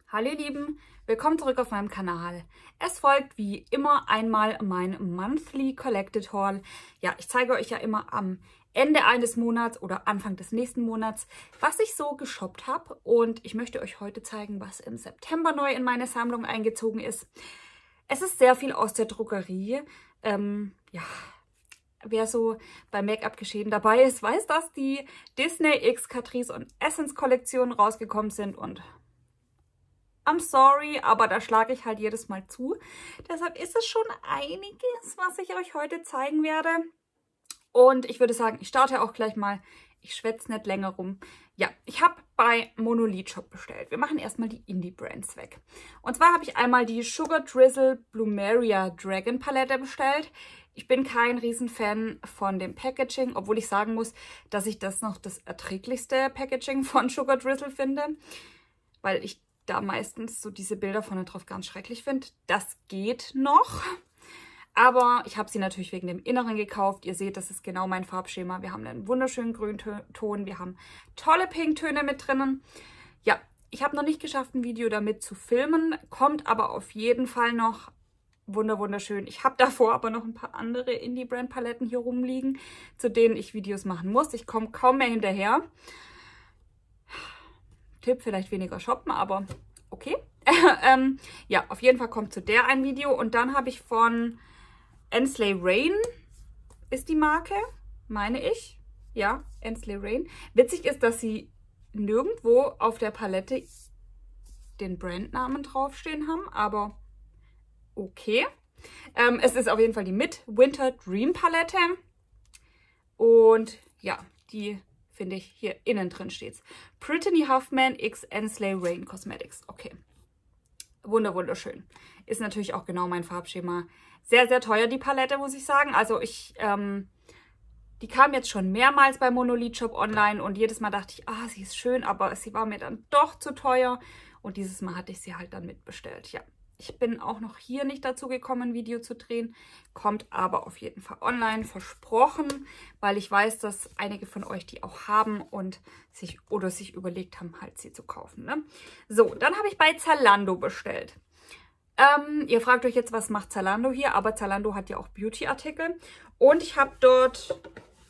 Hallo ihr Lieben, willkommen zurück auf meinem Kanal. Es folgt wie immer einmal mein Monthly Collected Haul. Ja, ich zeige euch ja immer am Ende eines Monats oder Anfang des nächsten Monats, was ich so geshoppt habe. Und ich möchte euch heute zeigen, was im September neu in meine Sammlung eingezogen ist. Es ist sehr viel aus der Drogerie. Ja, wer so bei Make-up-Geschehen dabei ist, weiß, dass die Disney X Catrice und Essence Kollektionen rausgekommen sind und I'm sorry, aber da schlage ich halt jedes Mal zu. Deshalb ist es schon einiges, was ich euch heute zeigen werde. Und ich würde sagen, ich starte auch gleich mal. Ich schwätze nicht länger rum. Ja, ich habe bei Monolith Shop bestellt. Wir machen erstmal die Indie-Brands weg. Und zwar habe ich einmal die Sugar Drizzle Bloomeria Dragon Palette bestellt. Ich bin kein Riesenfan von dem Packaging, obwohl ich sagen muss, dass ich das noch das erträglichste Packaging von Sugar Drizzle finde. Weil ich da meistens so diese Bilder vorne drauf ganz schrecklich finde. Das geht noch. Aber ich habe sie natürlich wegen dem Inneren gekauft. Ihr seht, das ist genau mein Farbschema. Wir haben einen wunderschönen Grünton. Wir haben tolle Pinktöne mit drinnen. Ja, ich habe noch nicht geschafft, ein Video damit zu filmen. Kommt aber auf jeden Fall noch. Wunderschön. Ich habe davor aber noch ein paar andere Indie-Brand-Paletten hier rumliegen, zu denen ich Videos machen muss. Ich komme kaum mehr hinterher. Tipp, vielleicht weniger shoppen, aber okay. Ja, auf jeden Fall kommt zu der ein Video. Und dann habe ich von Ensley Rain, ist die Marke, meine ich. Ja, Ensley Rain. Witzig ist, dass sie nirgendwo auf der Palette den Brandnamen draufstehen haben, aber okay. Es ist auf jeden Fall die Midwinter Dream Palette. Und ja, die finde ich, hier innen drin steht. Brittany Huffman x Ensley Rain Cosmetics. Okay. Wunderschön. Ist natürlich auch genau mein Farbschema. Sehr, sehr teuer, die Palette, muss ich sagen. Also die kam jetzt schon mehrmals bei Monolith Shop online und jedes Mal dachte ich, ah, sie ist schön, aber sie war mir dann doch zu teuer. Und dieses Mal hatte ich sie halt dann mitbestellt. Ja. Ich bin auch noch hier nicht dazu gekommen, ein Video zu drehen. Kommt aber auf jeden Fall online, versprochen, weil ich weiß, dass einige von euch die auch haben und sich überlegt haben, halt sie zu kaufen. Ne? So, dann habe ich bei Zalando bestellt. Ihr fragt euch jetzt, was macht Zalando hier? Aber Zalando hat ja auch Beauty-Artikel. Und ich habe dort...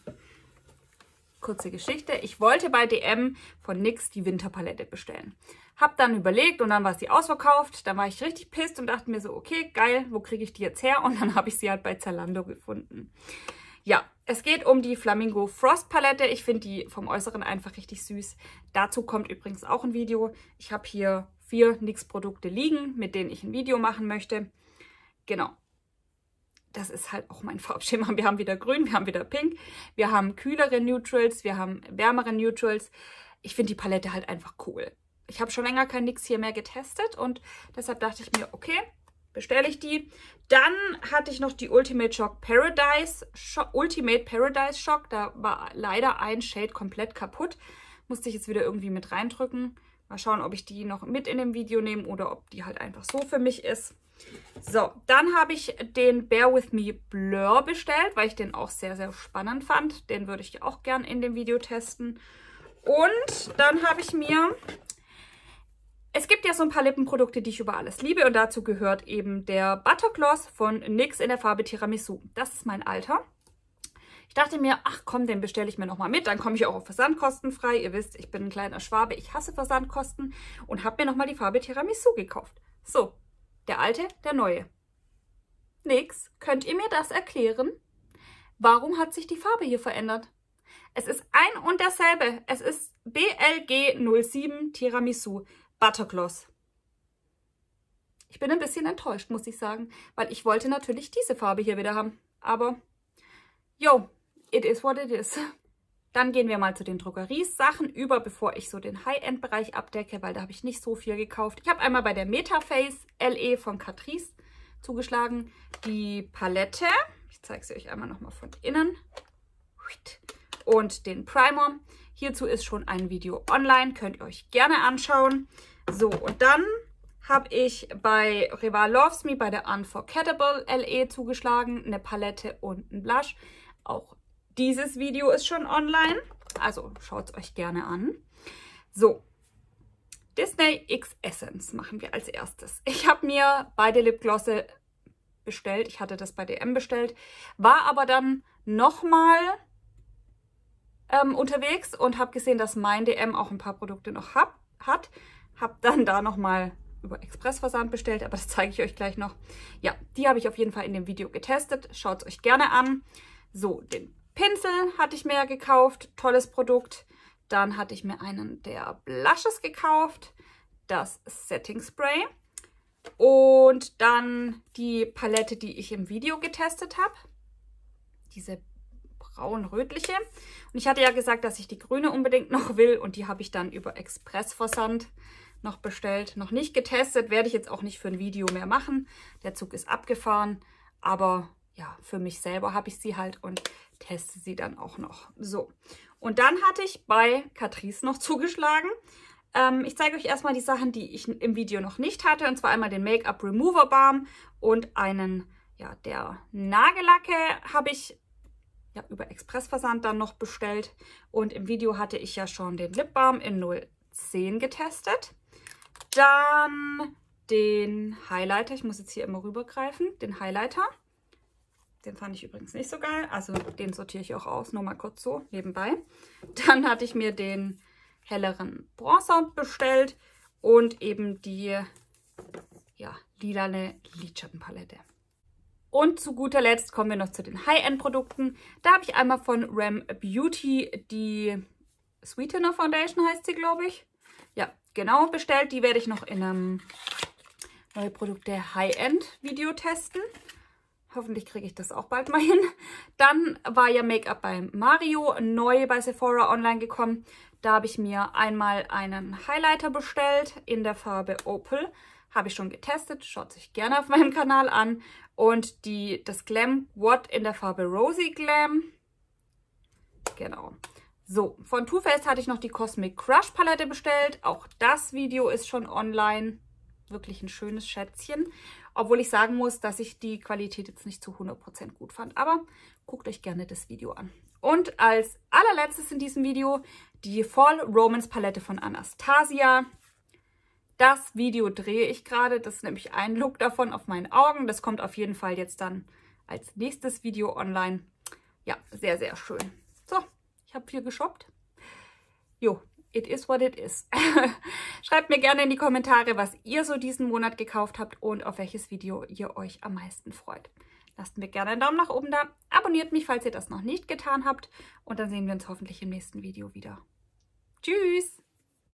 Kurze Geschichte. Ich wollte bei DM von NYX die Winterpalette bestellen. Hab dann überlegt und dann war sie ausverkauft. Dann war ich richtig pisst und dachte mir so, okay, geil, wo kriege ich die jetzt her? Und dann habe ich sie halt bei Zalando gefunden. Ja, es geht um die Flamingo Frost Palette. Ich finde die vom Äußeren einfach richtig süß. Dazu kommt übrigens auch ein Video. Ich habe hier 4 NYX Produkte liegen, mit denen ich ein Video machen möchte. Genau. Das ist halt auch mein Farbschema. Wir haben wieder grün, wir haben wieder pink, wir haben kühlere Neutrals, wir haben wärmere Neutrals. Ich finde die Palette halt einfach cool. Ich habe schon länger kein NYX hier mehr getestet und deshalb dachte ich mir, okay, bestelle ich die. Dann hatte ich noch die Ultimate Paradise Shock. Da war leider ein Shade komplett kaputt. Musste ich jetzt wieder irgendwie mit reindrücken. Mal schauen, ob ich die noch mit in dem Video nehme oder ob die halt einfach so für mich ist. So, dann habe ich den Bear With Me Blur bestellt, weil ich den auch sehr, sehr spannend fand. Den würde ich auch gern in dem Video testen. Und dann habe ich mir... Es gibt ja so ein paar Lippenprodukte, die ich über alles liebe. Und dazu gehört eben der Buttergloss von NYX in der Farbe Tiramisu. Das ist mein Alter. Ich dachte mir, ach komm, den bestelle ich mir nochmal mit. Dann komme ich auch auf Versandkosten frei. Ihr wisst, ich bin ein kleiner Schwabe. Ich hasse Versandkosten. Und habe mir nochmal die Farbe Tiramisu gekauft. So. Der alte, der neue. NYX, könnt ihr mir das erklären? Warum hat sich die Farbe hier verändert? Es ist ein und derselbe. Es ist BLG07 Tiramisu Buttergloss. Ich bin ein bisschen enttäuscht, muss ich sagen, weil ich wollte natürlich diese Farbe hier wieder haben. Aber, yo, it is what it is. Dann gehen wir mal zu den Drogeriesachen über, bevor ich so den High-End-Bereich abdecke, weil da habe ich nicht so viel gekauft. Ich habe einmal bei der Metaface LE von Catrice zugeschlagen. Die Palette, ich zeige sie euch einmal nochmal von innen. Und den Primer. Hierzu ist schon ein Video online, könnt ihr euch gerne anschauen. So, und dann habe ich bei Rival Loves Me bei der Unforgettable LE zugeschlagen. Eine Palette und ein Blush. Auch dieses Video ist schon online, also schaut es euch gerne an. So, Disney X Essence machen wir als erstes. Ich habe mir beide Lipglosse bestellt. Ich hatte das bei DM bestellt, war aber dann nochmal unterwegs und habe gesehen, dass mein DM auch ein paar Produkte noch hat. Habe dann da nochmal über Expressversand bestellt, aber das zeige ich euch gleich noch. Ja, die habe ich auf jeden Fall in dem Video getestet. Schaut es euch gerne an. So, den Pinsel hatte ich mir ja gekauft. Tolles Produkt. Dann hatte ich mir einen der Blushes gekauft. Das Setting Spray. Und dann die Palette, die ich im Video getestet habe. Diese braun-rötliche. Und ich hatte ja gesagt, dass ich die grüne unbedingt noch will. Und die habe ich dann über Expressversand noch bestellt. Noch nicht getestet. Werde ich jetzt auch nicht für ein Video mehr machen. Der Zug ist abgefahren. Aber ja, für mich selber habe ich sie halt und teste sie dann auch noch. So. Und dann hatte ich bei Catrice noch zugeschlagen. Ich zeige euch erstmal die Sachen, die ich im Video noch nicht hatte. Und zwar einmal den Make-up Remover Balm und einen, ja, der Nagellacke habe ich ja über Expressversand dann noch bestellt. Und im Video hatte ich ja schon den Lip Balm in 010 getestet. Dann den Highlighter. Ich muss jetzt hier immer rübergreifen. Den Highlighter. Den fand ich übrigens nicht so geil. Also den sortiere ich auch aus. Nur mal kurz so nebenbei. Dann hatte ich mir den helleren Bronzer bestellt und eben die ja, lilane Lidschattenpalette. Und zu guter Letzt kommen wir noch zu den High-End-Produkten. Da habe ich einmal von Rem Beauty die Sweetener Foundation, heißt sie, glaube ich. Ja, genau, bestellt. Die werde ich noch in einem neue Produkte High-End-Video testen. Hoffentlich kriege ich das auch bald mal hin. Dann war ja Make-up bei Mario neu bei Sephora online gekommen. Da habe ich mir einmal einen Highlighter bestellt in der Farbe Opal. Habe ich schon getestet. Schaut sich gerne auf meinem Kanal an. Und das Glam Watt in der Farbe Rosy Glam. Genau. So, von Too Faced hatte ich noch die Cosmic Crush Palette bestellt. Auch das Video ist schon online. Wirklich ein schönes Schätzchen. Obwohl ich sagen muss, dass ich die Qualität jetzt nicht zu 100% gut fand. Aber guckt euch gerne das Video an. Und als allerletztes in diesem Video die Fall Romance Palette von Anastasia. Das Video drehe ich gerade. Das ist nämlich ein Look davon auf meinen Augen. Das kommt auf jeden Fall jetzt dann als nächstes Video online. Ja, sehr, sehr schön. So, ich habe viel geshoppt. Jo. It is what it is. Schreibt mir gerne in die Kommentare, was ihr so diesen Monat gekauft habt und auf welches Video ihr euch am meisten freut. Lasst mir gerne einen Daumen nach oben da. Abonniert mich, falls ihr das noch nicht getan habt. Und dann sehen wir uns hoffentlich im nächsten Video wieder. Tschüss!